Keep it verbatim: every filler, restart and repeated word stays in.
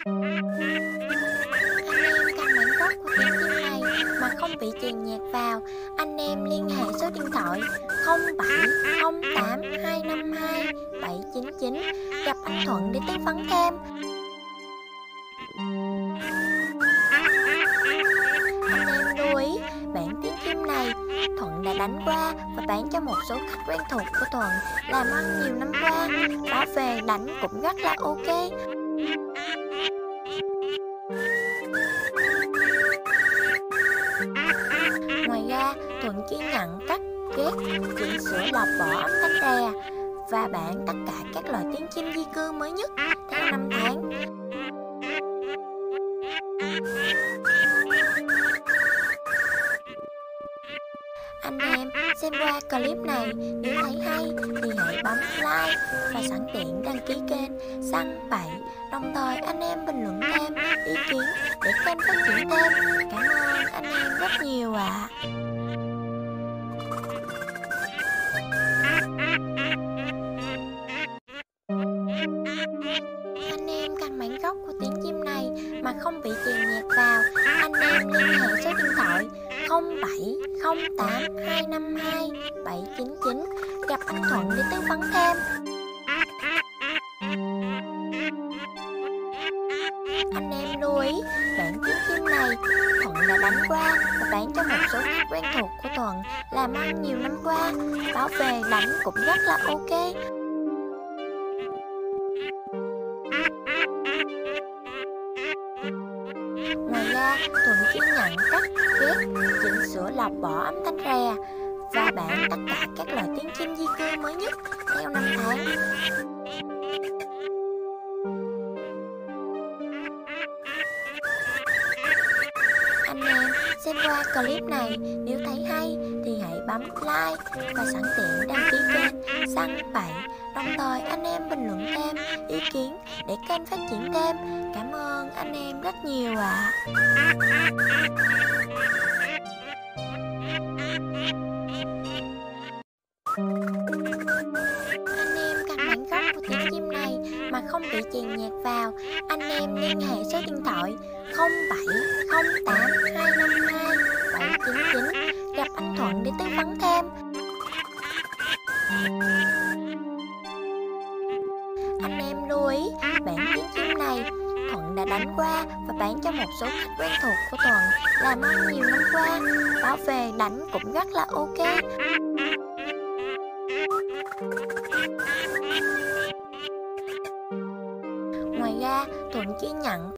Anh em cầm bản gốc của tiếng chim này mà không bị chèn nhạc vào, anh em liên hệ số điện thoại không bảy không tám hai năm hai bảy chín chín gặp anh Thuận để tư vấn thêm. Anh em lưu ý, bản tiếng chim này Thuận đã đánh qua và bán cho một số khách quen thuộc của Thuận làm ăn nhiều năm qua, bảo về đánh cũng rất là ok. Ngoài ra, Thuận chỉ nhận cắt, ghép, chỉnh sửa lọc bỏ âm thanh rè và bán tất cả các loại tiếng chim di cư mới nhất theo năm tháng. Anh em xem qua clip này nếu thấy hay thì hãy bấm like và sẵn tiện đăng ký kênh Săn Bậy, đồng thời anh em bình luận thêm ý kiến để kênh phát triển thêm. Cảm ơn anh em rất nhiều ạ. À. Anh em cần bản gốc của tiếng chim này mà không bị chèn nhạc vào, anh em liên hệ số điện thoại không bảy không tám hai năm hai bảy chín chín gặp anh Thuận để tư vấn thêm. Anh em lưu ý, bản tiếng chim này Thuận đã đánh qua và bán cho một số khách quen thuộc của Thuận làm ăn nhiều năm qua, bảo về đánh cũng rất là ok. Ngoài ra, Thuận chỉ nhận cắt, ghép, chỉnh sửa lọc bỏ âm thanh rè và bán tất cả các loại tiếng chim di cư mới nhất theo năm tháng. Anh em xem qua clip này nếu thấy hay thì hãy bấm like và sẵn tiện đăng ký kênh Săn Bậy, đồng thời anh em bình luận thêm ý kiến để kênh phát triển thêm. Cảm ơn anh em rất nhiều ạ. À. Anh em cần bản gốc của tiếng chim này mà không bị chèn nhạc vào, anh em liên hệ số điện thoại không bảy không tám hai năm hai bảy chín chín gặp anh Thuận để tư vấn thêm. Anh em lưu ý, bản tiếng chim này Thuận đã đánh qua và bán cho một số khách quen thuộc của Thuận làm ăn nhiều năm qua, bảo về đánh cũng rất là ok. Ngoài ra, Thuận chỉ nhận